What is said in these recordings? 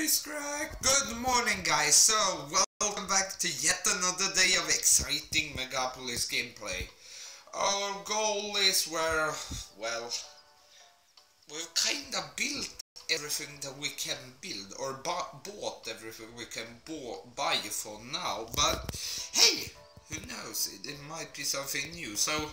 face crack! Good morning, guys! So, welcome back to yet another day of exciting Megapolis gameplay. Our goal is well, we've kinda built everything that we can build, or bought everything we can buy for now, but hey, who knows, it might be something new, so...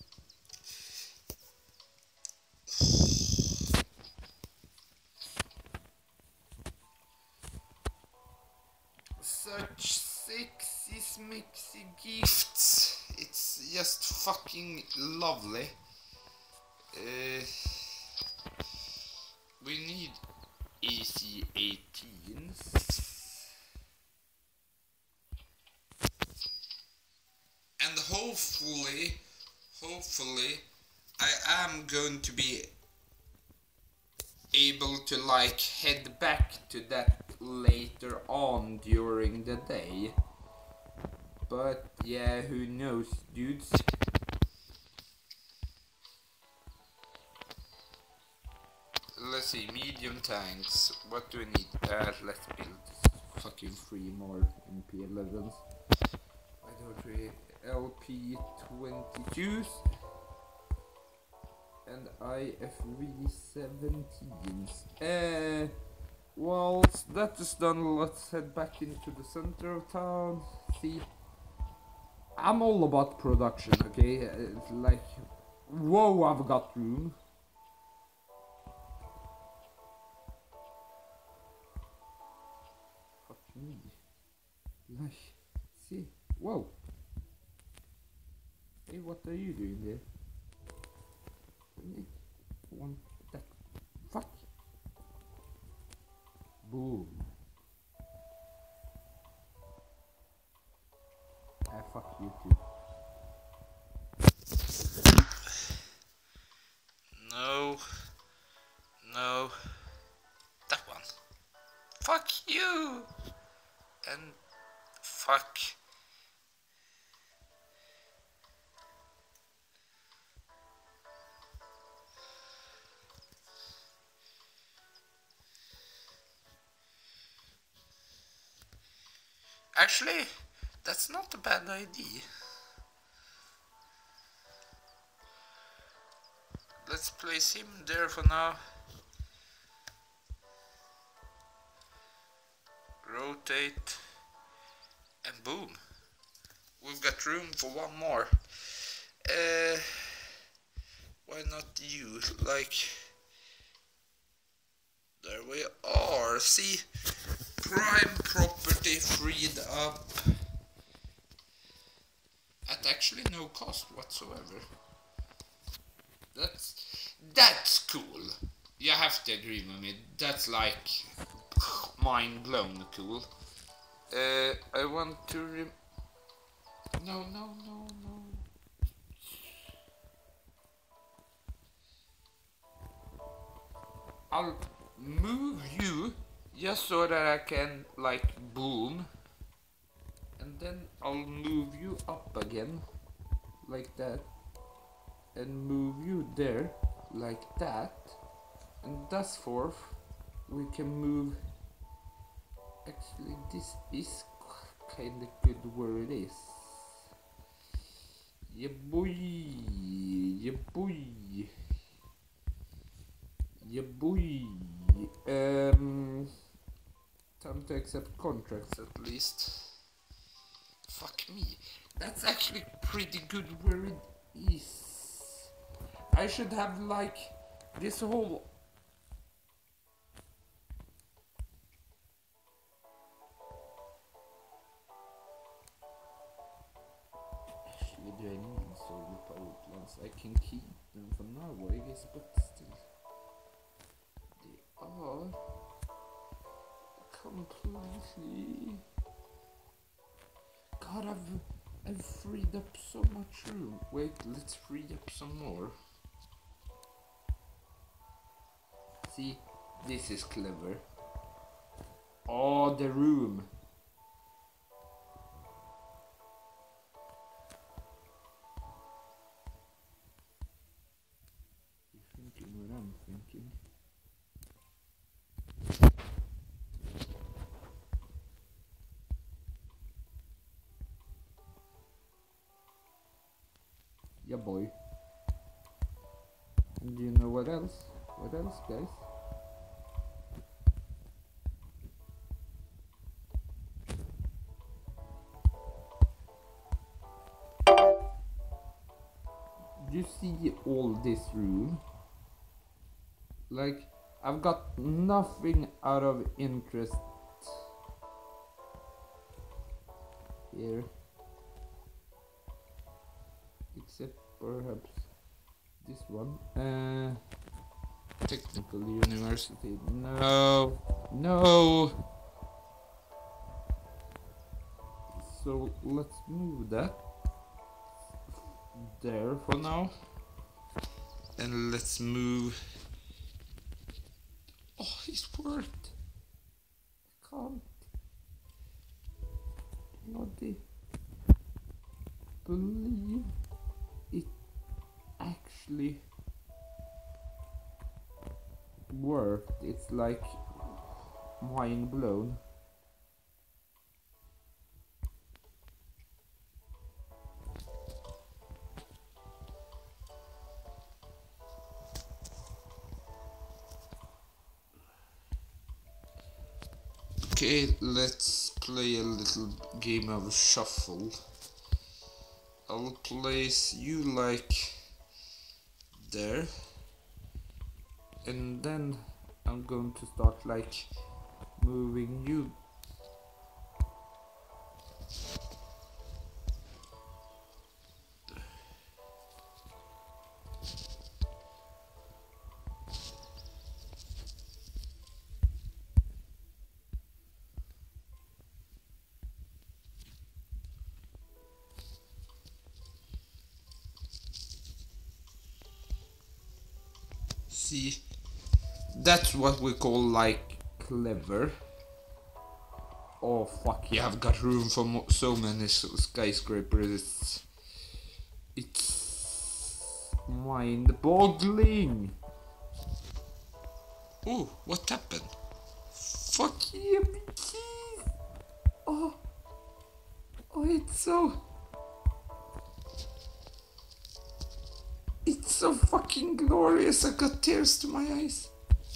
Such sexy smixy gifts. It's just fucking lovely. We need AC-18s. And hopefully, I am going to be able to like head back to that later on during the day, but yeah, who knows, dudes. Let's see, medium tanks, what do we need? Let's build fucking 3 more MP11s. I don't really LP22s and IFV17s. Well, that is done, let's head back into the center of town. See, I'm all about production, okay? It's like, whoa, I've got room. Fuck me. Like, see, whoa. Hey, what are you doing there? One, that, fuck. Boom. Ah, fuck you too. No. No. That one. Fuck you! And fuck. Actually, that's not a bad idea. Let's place him there for now. Rotate. And boom. We've got room for one more. Why not you? Like... There we are. See? Prime property freed up. At actually no cost whatsoever. That's cool. You have to agree with me. That's like mind blown cool. I want to no. I'll move you just so that I can like boom, and then I'll move you up again like that, and move you there like that, and thus forth we can move. Actually, this is kinda good where it is. Yeah boy, yeah boy, yeah boy. Time to accept contracts at least. Fuck me. That's actually pretty good where it is. I should have like this whole... Actually, do I need solar power plants? I can keep them for now, I guess, but still. They are completely... God, I've freed up so much room. Wait, let's free up some more. See, this is clever. Oh, the room. You're thinking what I'm thinking. boy. And you know what else? What else, guys? You see all this room? Like, I've got nothing out of interest here. Except perhaps this one. Technical University. No. No. So let's move that there for now. And let's move. Oh, it's worked. I can't bloody believe it actually worked. It's like mind blown. Okay, let's play a little game of shuffle. I'll place you like there, and then I'm going to start like moving you. See, that's what we call like clever. Oh fuck yeah, I've got room for so many skyscrapers. It's mind-boggling. Oh, what happened? Fuck yeah, bitches! Oh, it's so... It's so fucking glorious, I got tears to my eyes.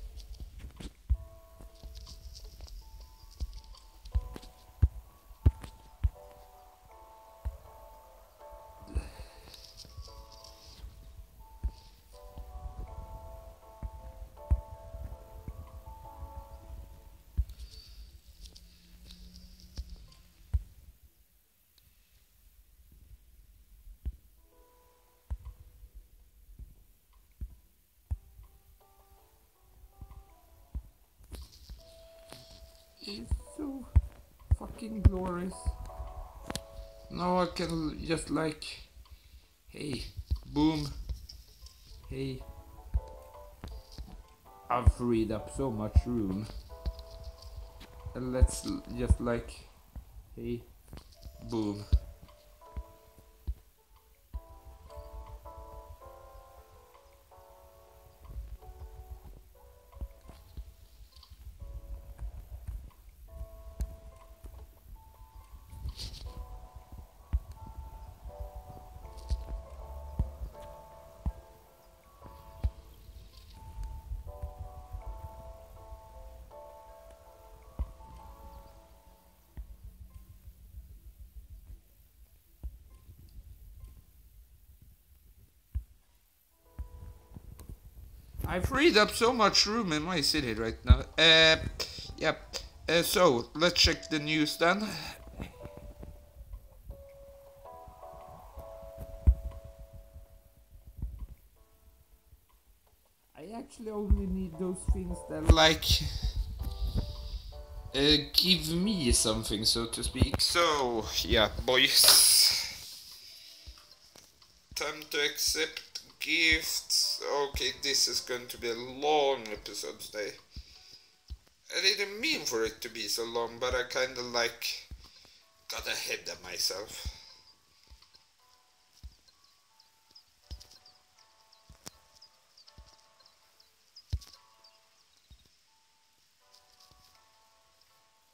It's so fucking glorious. Now I can just like, hey, boom, hey. I've freed up so much room. And let's just like, hey, boom. I freed up so much room in my city right now. Yeah. So let's check the news then. I actually only need those things that like give me something, so to speak. So yeah, boys. Time to accept gifts. Okay, this is going to be a long episode today. I didn't mean for it to be so long, but I kinda like got ahead of myself.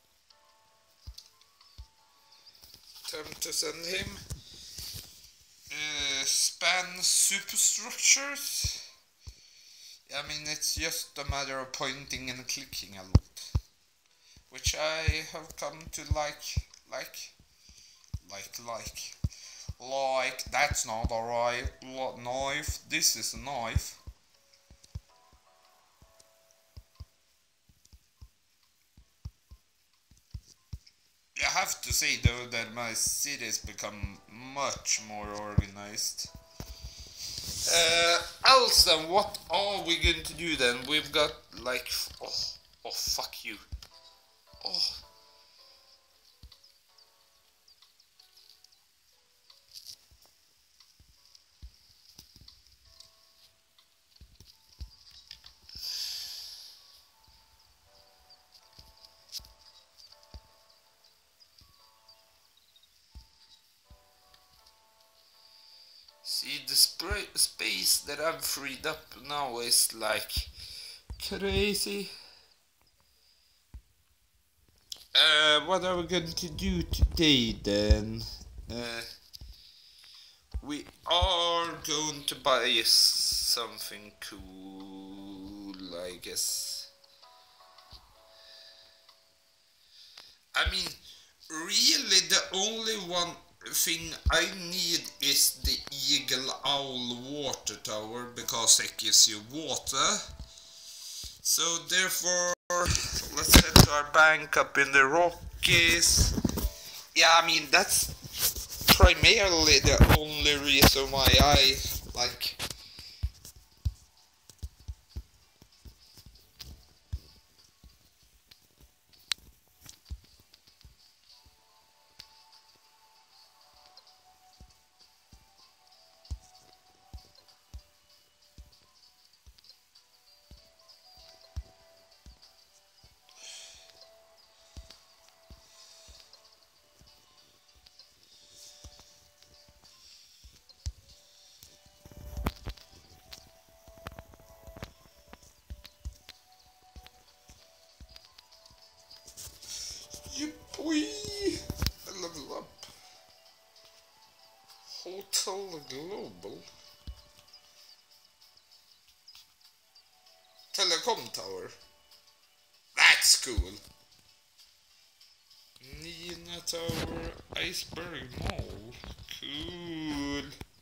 Time to send him. span superstructures. I mean, it's just a matter of pointing and clicking a lot, which I have come to like. That's not a right knife. This is a knife. I have to say though that my city's become much more organized. Elson, what are we going to do then? We've got like, oh fuck you. Oh. See, the space that I've freed up now is like crazy. What are we going to do today then? We are going to buy something cool, I guess. I mean, really the only one thing I need is the Eagle Owl water tower, because it gives you water. So therefore, let's head to our bank up in the Rockies. Yeah, I mean, that's primarily the only reason why I like. Yippee! I level up. Hotel Global. Telecom Tower. That's cool. Nina Tower, Iceberg Mall. Cool.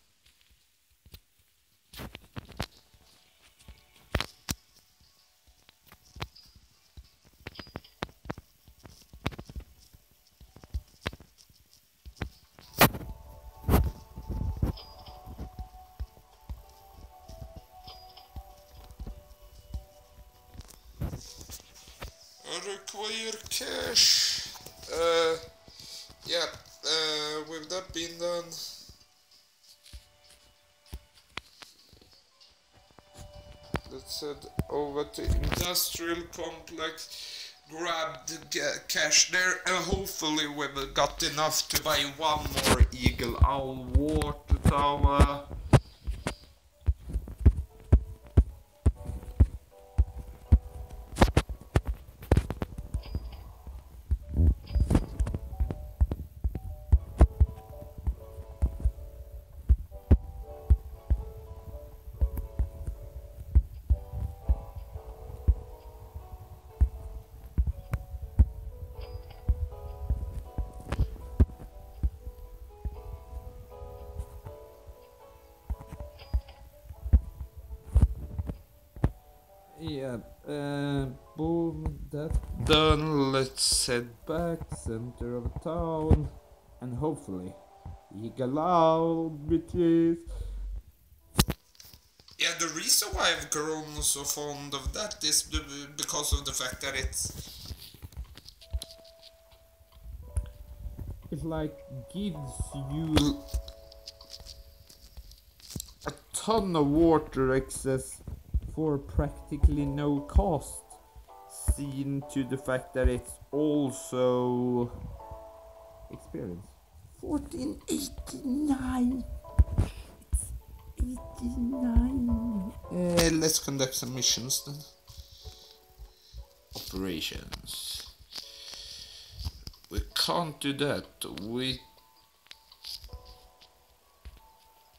Require cash. Yeah, with that being done, let's head over to Industrial Complex, grab the cash there, and hopefully we've got enough to buy one more Eagle Owl water tower. Yeah, boom, that's done. Let's head back, center of town, and hopefully Eagle Owl, bitches. Yeah, the reason why I've grown so fond of that is because of the fact that it like gives you a ton of water access for practically no cost, seen to the fact that it's also experience 1489. It's 89. Let's conduct some missions then. Operations. We can't do that.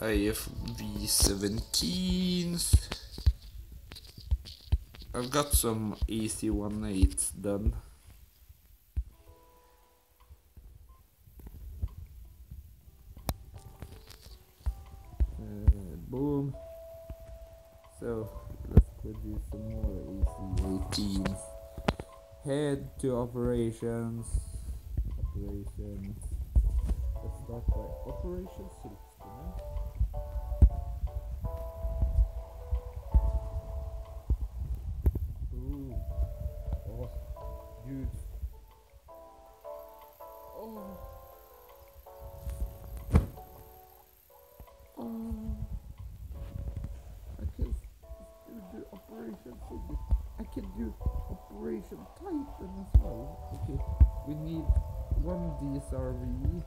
IFV17s. I've got some AC18s done. Boom. So let's produce some more AC18s. Head to operations. Let's start by Operation Silkskin. Ooh. Oh, dude. Oh. I can still do Operation Silkskin. I can do Operation Titan as well. Okay, we need one DSRV.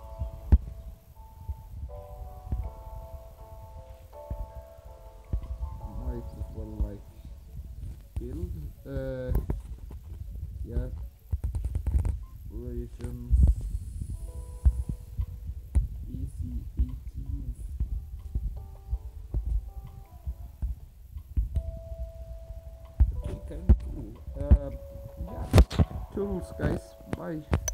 Might as well like build. Yeah. Operations. EC18s. Okay, kind of cool. Yeah. Tools, guys. Bye.